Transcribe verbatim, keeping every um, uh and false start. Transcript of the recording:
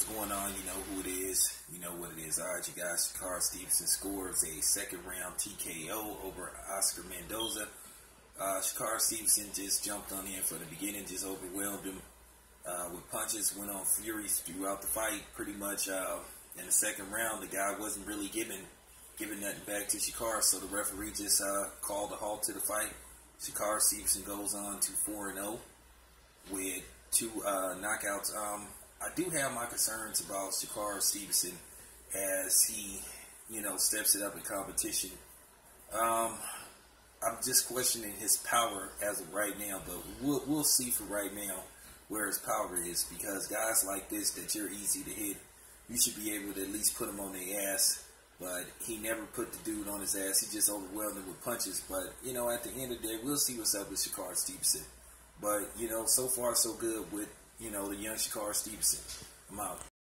what's going on? You know who it is. You know what it is. All right, you guys. Shakar Stevenson scores a second round T K O over Oscar Mendoza. Uh, Shakar Stevenson just jumped on in for the beginning, just overwhelmed him uh, with punches, went on fury throughout the fight. Pretty much uh, in the second round, the guy wasn't really giving giving nothing back to Shakar, so the referee just uh, called a halt to the fight. Shakar Stevenson goes on to four and oh with two uh, knockouts. Um, I do have my concerns about Shakar Stevenson as he, you know, steps it up in competition. Um, I'm just questioning his power as of right now, but we'll, we'll see for right now where his power is, because guys like this that you're easy to hit, you should be able to at least put him on their ass. But he never put the dude on his ass. He just overwhelmed him with punches. But, you know, at the end of the day, we'll see what's up with Shakar Stevenson. But, you know, so far so good with, you know, the young Shakar Stevenson. I'm out.